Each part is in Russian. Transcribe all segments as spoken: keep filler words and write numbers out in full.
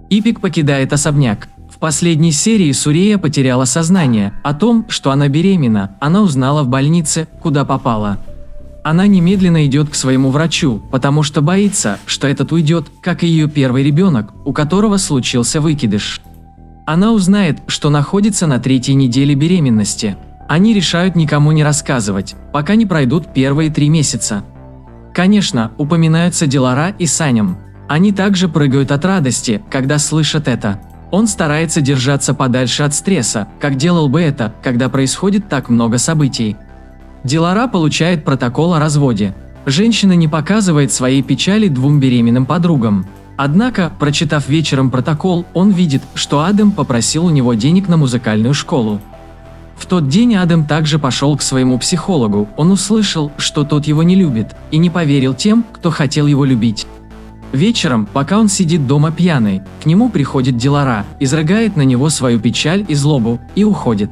Ипик покидает особняк. В последней серии Сурея потеряла сознание. О том, что она беременна, она узнала в больнице, куда попала. Она немедленно идет к своему врачу, потому что боится, что этот уйдет, как и ее первый ребенок, у которого случился выкидыш. Она узнает, что находится на третьей неделе беременности. Они решают никому не рассказывать, пока не пройдут первые три месяца. Конечно, упоминаются Дилара и Саням. Они также прыгают от радости, когда слышат это. Он старается держаться подальше от стресса, как делал бы это, когда происходит так много событий. Дилара получает протокол о разводе. Женщина не показывает своей печали двум беременным подругам. Однако, прочитав вечером протокол, он видит, что Адам попросил у него денег на музыкальную школу. В тот день Адам также пошел к своему психологу. Он услышал, что тот его не любит, и не поверил тем, кто хотел его любить. Вечером, пока он сидит дома пьяный, к нему приходит Дилара, изрыгает на него свою печаль и злобу, и уходит.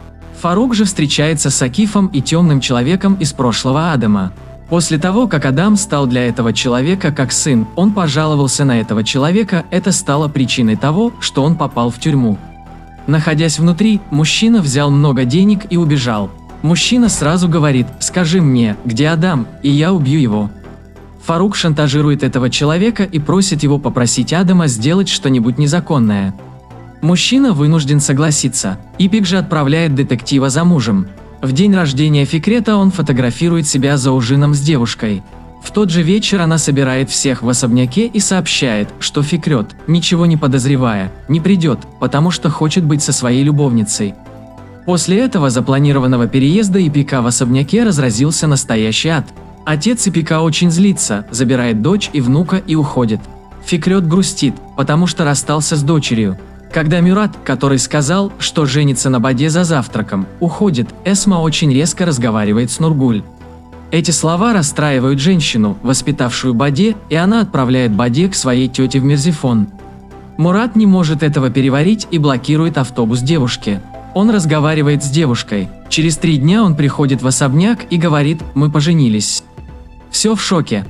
Фарук же встречается с Акифом и темным человеком из прошлого Адама. После того, как Адам стал для этого человека как сын, он пожаловался на этого человека, это стало причиной того, что он попал в тюрьму. Находясь внутри, мужчина взял много денег и убежал. Мужчина сразу говорит: «Скажи мне, где Адам, и я убью его». Фарук шантажирует этого человека и просит его попросить Адама сделать что-нибудь незаконное. Мужчина вынужден согласиться. Ипик же отправляет детектива за мужем. В день рождения Фикрета он фотографирует себя за ужином с девушкой. В тот же вечер она собирает всех в особняке и сообщает, что Фикрет, ничего не подозревая, не придет, потому что хочет быть со своей любовницей. После этого запланированного переезда Ипика в особняке разразился настоящий ад. Отец Ипика очень злится, забирает дочь и внука и уходит. Фикрет грустит, потому что расстался с дочерью. Когда Мюрат, который сказал, что женится на Баде за завтраком, уходит, Эсма очень резко разговаривает с Нургуль. Эти слова расстраивают женщину, воспитавшую Баде, и она отправляет Баде к своей тете в Мерзифон. Мурат не может этого переварить и блокирует автобус девушки. Он разговаривает с девушкой. Через три дня он приходит в особняк и говорит: «Мы поженились». Все в шоке.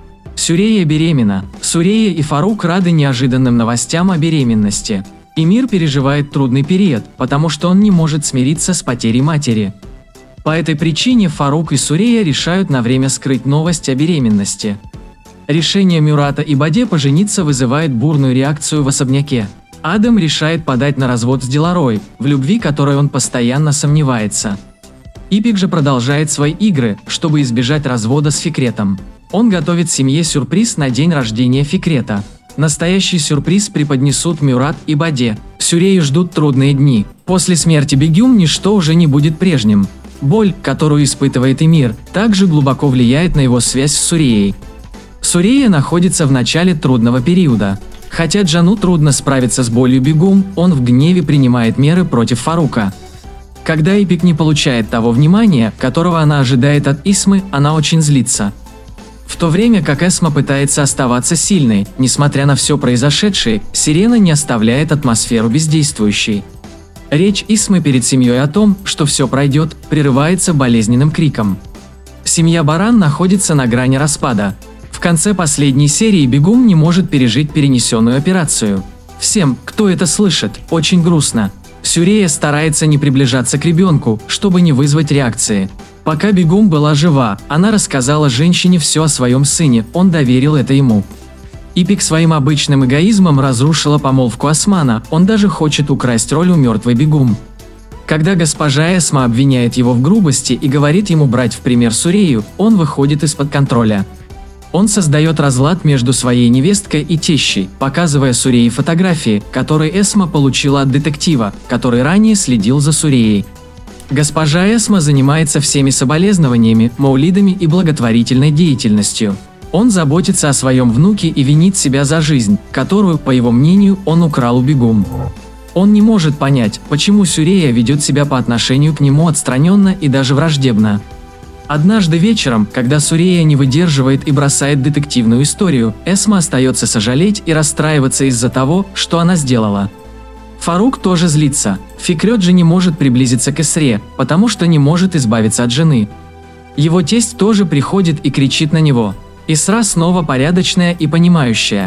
Сурея беременна. Сурея и Фарук рады неожиданным новостям о беременности. Эмир переживает трудный период, потому что он не может смириться с потерей матери. По этой причине Фарук и Сурея решают на время скрыть новость о беременности. Решение Мюрата и Баде пожениться вызывает бурную реакцию в особняке. Адам решает подать на развод с Диларой, в любви которой он постоянно сомневается. Ипик же продолжает свои игры, чтобы избежать развода с Фикретом. Он готовит семье сюрприз на день рождения Фикрета. Настоящий сюрприз преподнесут Мюрат и Баде. Сурею ждут трудные дни. После смерти Бегюм ничто уже не будет прежним. Боль, которую испытывает Эмир, также глубоко влияет на его связь с Суреей. Сурея находится в начале трудного периода. Хотя Джану трудно справиться с болью Бегюм, он в гневе принимает меры против Фарука. Когда Ипик не получает того внимания, которого она ожидает от Исмы, она очень злится. В то время как Эсма пытается оставаться сильной, несмотря на все произошедшее, Сирена не оставляет атмосферу бездействующей. Речь Исмы перед семьей о том, что все пройдет, прерывается болезненным криком. Семья Баран находится на грани распада. В конце последней серии Бегум не может пережить перенесенную операцию. Всем, кто это слышит, очень грустно. Сурея старается не приближаться к ребенку, чтобы не вызвать реакции. Пока Бегум была жива, она рассказала женщине все о своем сыне, он доверил это ему. Ипик своим обычным эгоизмом разрушила помолвку Османа, он даже хочет украсть роль у мертвой Бегум. Когда госпожа Эсма обвиняет его в грубости и говорит ему брать в пример Сурею, он выходит из-под контроля. Он создает разлад между своей невесткой и тещей, показывая Сурее фотографии, которые Эсма получила от детектива, который ранее следил за Суреей. Госпожа Эсма занимается всеми соболезнованиями, маулидами и благотворительной деятельностью. Он заботится о своем внуке и винит себя за жизнь, которую, по его мнению, он украл у Бегум. Он не может понять, почему Сурея ведет себя по отношению к нему отстраненно и даже враждебно. Однажды вечером, когда Сурея не выдерживает и бросает детективную историю, Эсма остается сожалеть и расстраиваться из-за того, что она сделала. Фарук тоже злится. Фикрет же не может приблизиться к Эсре, потому что не может избавиться от жены. Его тесть тоже приходит и кричит на него. Исра снова порядочная и понимающая.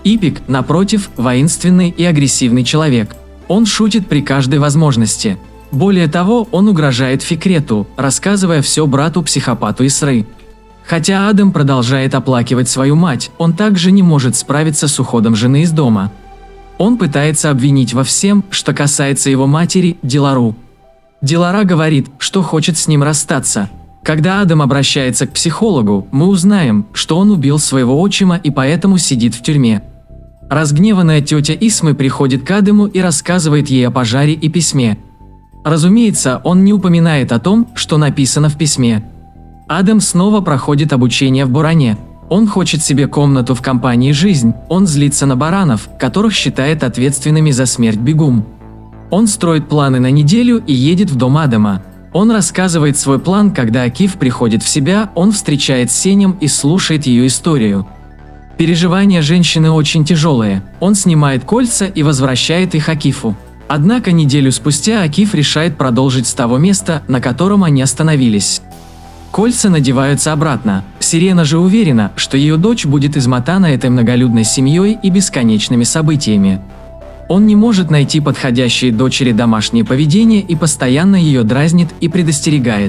Ипик, напротив, воинственный и агрессивный человек. Он шутит при каждой возможности. Более того, он угрожает Фикрету, рассказывая все брату-психопату Исры. Хотя Адам продолжает оплакивать свою мать, он также не может справиться с уходом жены из дома. Он пытается обвинить во всем, что касается его матери, Дилару. Дилара говорит, что хочет с ним расстаться. Когда Адам обращается к психологу, мы узнаем, что он убил своего отчима и поэтому сидит в тюрьме. Разгневанная тетя Исмы приходит к Адаму и рассказывает ей о пожаре и письме. Разумеется, он не упоминает о том, что написано в письме. Адам снова проходит обучение в Буране. Он хочет себе комнату в компании «Жизнь», он злится на баранов, которых считает ответственными за смерть Бегум. Он строит планы на неделю и едет в дом Адама. Он рассказывает свой план, когда Акиф приходит в себя, он встречает Сенем и слушает ее историю. Переживания женщины очень тяжелые. Он снимает кольца и возвращает их Акифу. Однако неделю спустя Акиф решает продолжить с того места, на котором они остановились. Кольца надеваются обратно. Сирена же уверена, что ее дочь будет измотана этой многолюдной семьей и бесконечными событиями. Он не может найти подходящей дочери домашнее поведение и постоянно ее дразнит и предостерегает.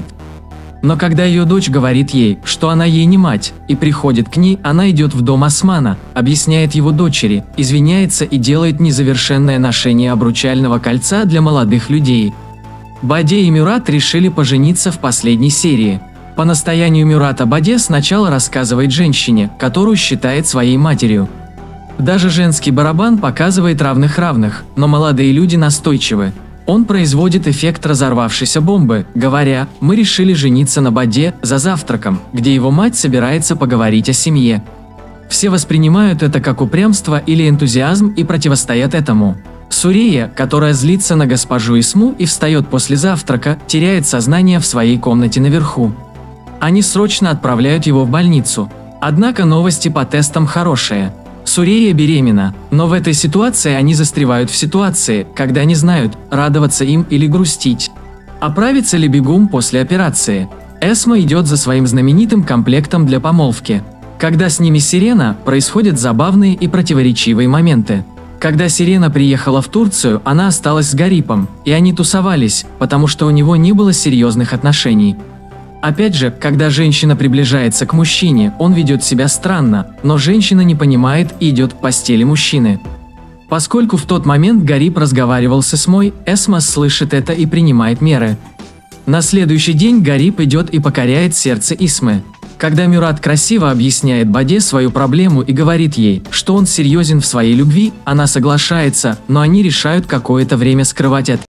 Но когда ее дочь говорит ей, что она ей не мать, и приходит к ней, она идет в дом Османа, объясняет его дочери, извиняется и делает незавершенное ношение обручального кольца для молодых людей. Баде и Мюрат решили пожениться в последней серии. По настоянию Мюрата Баде сначала рассказывает женщине, которую считает своей матерью. Даже женский барабан показывает равных-равных, но молодые люди настойчивы. Он производит эффект разорвавшейся бомбы, говоря: «Мы решили жениться на Баде за завтраком, где его мать собирается поговорить о семье». Все воспринимают это как упрямство или энтузиазм и противостоят этому. Сурея, которая злится на госпожу Исму и встает после завтрака, теряет сознание в своей комнате наверху. Они срочно отправляют его в больницу. Однако новости по тестам хорошие. Сурея беременна, но в этой ситуации они застревают в ситуации, когда не знают, радоваться им или грустить. Оправится ли Бегум после операции? Эсма идет за своим знаменитым комплектом для помолвки. Когда с ними Сирена, происходят забавные и противоречивые моменты. Когда Сирена приехала в Турцию, она осталась с Гарипом, и они тусовались, потому что у него не было серьезных отношений. Опять же, когда женщина приближается к мужчине, он ведет себя странно, но женщина не понимает и идет к постели мужчины. Поскольку в тот момент Гарип разговаривал с Эсмой, Эсма слышит это и принимает меры. На следующий день Гарип идет и покоряет сердце Исмы. Когда Мюрат красиво объясняет Баде свою проблему и говорит ей, что он серьезен в своей любви, она соглашается, но они решают какое-то время скрывать это.